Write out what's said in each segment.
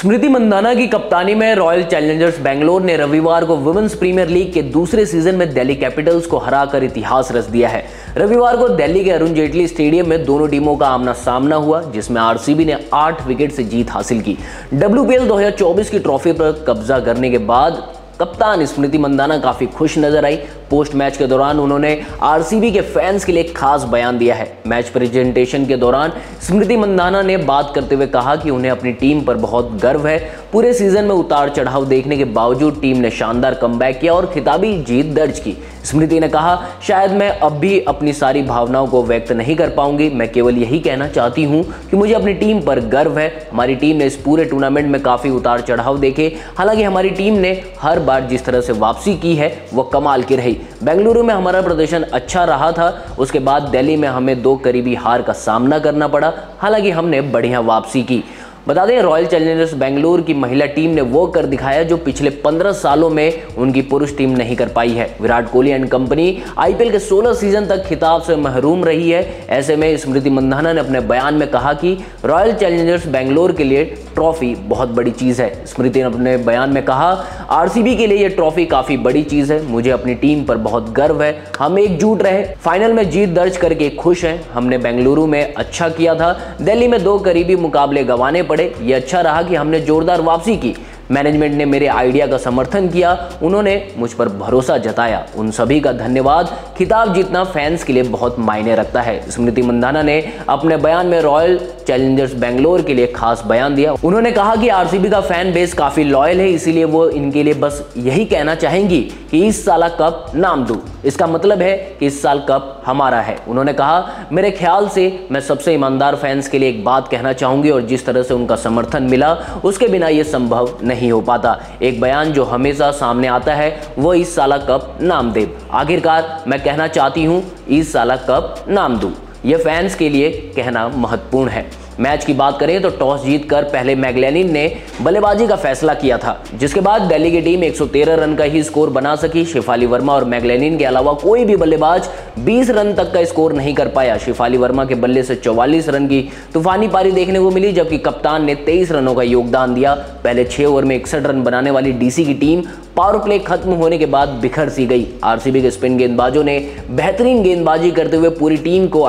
स्मृति मंदाना की कप्तानी में रॉयल चैलेंजर्स बेंगलोर ने रविवार को वुमेन्स प्रीमियर लीग के दूसरे सीजन में दिल्ली कैपिटल्स को हराकर इतिहास रच दिया है। रविवार को दिल्ली के अरुण जेटली स्टेडियम में दोनों टीमों का आमना सामना हुआ, जिसमें आरसीबी ने 8 विकेट से जीत हासिल की। WPL 2024 की ट्रॉफी पर कब्जा करने के बाद कप्तान स्मृति मंदाना काफी खुश नजर आई। पोस्ट मैच के दौरान उन्होंने आरसीबी के फैंस के लिए एक खास बयान दिया है। मैच प्रेजेंटेशन के दौरान स्मृति मंदाना ने बात करते हुए कहा कि उन्हें अपनी टीम पर बहुत गर्व है। पूरे सीजन में उतार चढ़ाव देखने के बावजूद टीम ने शानदार कमबैक किया और खिताबी जीत दर्ज की। स्मृति ने कहा, शायद मैं अब भी अपनी सारी भावनाओं को व्यक्त नहीं कर पाऊंगी। मैं केवल यही कहना चाहती हूं कि मुझे अपनी टीम पर गर्व है। हमारी टीम ने इस पूरे टूर्नामेंट में काफी उतार चढ़ाव देखे। हालांकि हमारी टीम ने हर बार जिस तरह से वापसी की है वो कमाल की रही। बेंगलुरु में हमारा प्रदर्शन अच्छा रहा था। उसके बाद दिल्ली में हमें 2 करीबी हार का सामना करना पड़ा। हालांकि हमने बढ़िया वापसी की। बता दें, रॉयल चैलेंजर्स बेंगलुरु की महिला टीम ने वो कर दिखाया जो पिछले 15 सालों में उनकी पुरुष टीम नहीं कर पाई है। Virat Kohli and company IPL के 16 सीजन तक खिताब से महरूम रही है। ऐसे में स्मृति मंदाना ने अपने बयान में कहा कि रॉयल चैलेंजर्स बेंगलुरु के लिए ट्रॉफी बहुत बड़ी चीज़ है। स्मृति ने अपने बयान में कहा, आरसीबी के लिए यह ट्रॉफी काफ़ी बड़ी चीज़ है। मुझे अपनी टीम पर बहुत गर्व है। हम एकजुट रहे, फाइनल में जीत दर्ज करके खुश हैं। हमने बेंगलुरु में अच्छा किया था। दिल्ली में 2 करीबी मुकाबले गंवाने पड़े। ये अच्छा रहा कि हमने जोरदार वापसी की। मैनेजमेंट ने मेरे आइडिया का समर्थन किया। उन्होंने मुझ पर भरोसा जताया। उन सभी का धन्यवाद। खिताब जीतना फैंस के लिए बहुत मायने रखता है। स्मृति मंदाना ने अपने बयान में रॉयल चैलेंजर्स बेंगलोर के लिए खास बयान दिया। उन्होंने कहा कि आरसीबी का फैन बेस काफी लॉयल है, इसीलिए वो इनके लिए बस यही कहना चाहेंगी कि इस साल कप नाम दूं। इसका मतलब है कि इस साल कप हमारा है। उन्होंने कहा, मेरे ख्याल से मैं सबसे ईमानदार फैंस के लिए एक बात कहना चाहूंगी और जिस तरह से उनका समर्थन मिला उसके बिना यह संभव नहीं हो पाता। एक बयान जो हमेशा सामने आता है वो इस साल कप नाम दे। आखिरकार मैं कहना चाहती हूं, इस साल कप नाम दूं। यह फैंस के लिए कहना महत्वपूर्ण है। मैच की बात करें तो टॉस जीतकर पहले मैगलेनिन ने बल्लेबाजी का फैसला किया था, जिसके बाद दिल्ली की टीम 113 रन का ही स्कोर बना सकी। शेफाली वर्मा और मैगलेनिन के अलावा कोई भी बल्लेबाज 20 रन तक का स्कोर नहीं कर पाया। शेफाली वर्मा के बल्ले से 44 रन की तूफानी पारी देखने को मिली, जबकि कप्तान ने 23 रनों का योगदान दिया। पहले 6 ओवर में 61 रन बनाने वाली डीसी की टीम पावर प्ले खत्म होने के बाद बिखर सी गई। आरसीबी के स्पिन गेंदबाजों ने बेहतरीन गेंदबाजी करते हुए पूरी टीम को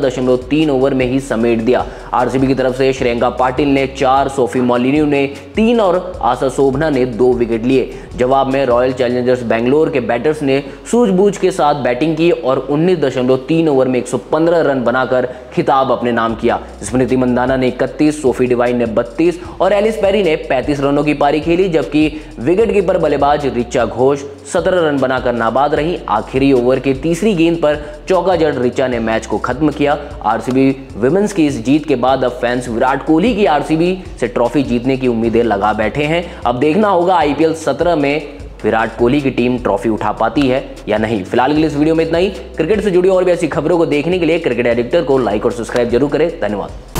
18.3 ओवर में ही समेट दिया। आरसीबी की तरफ से श्रेयंका पाटिल ने 4, सोफी मोलिन्यू ने 3 और आशा शोभना ने 2 विकेट लिए। जवाब में रॉयल चैलेंजर्स बेंगलोर के बैटर्स ने सूझबूझ के साथ बैटिंग की और 19.3 ओवर में 115 रन बनाकर खिताब अपने नाम किया। स्मृति मंदाना ने 31, सोफी डिवाइन ने 32 और एलिस पेरी ने 35 रनों की पारी खेली, जबकि विकेटकीपर बल्लेबाज रिचा घोष 17 रन बनाकर नाबाद रही। आखिरी ओवर के तीसरी गेंद पर चौका जड़ रिचा ने मैच को खत्म किया। आरसीबी विमेंस की इस जीत के बाद अब फैंस विराट कोहली की आरसीबी से ट्रॉफी जीतने की उम्मीदें लगा बैठे हैं। अब देखना होगा IPL 17 में विराट कोहली की टीम ट्रॉफी उठा पाती है या नहीं। फिलहाल के लिए इस वीडियो में इतना ही। क्रिकेट से जुड़ी और भी ऐसी खबरों को देखने के लिए क्रिकेट एडिक्टर को लाइक और सब्सक्राइब जरूर करें। धन्यवाद।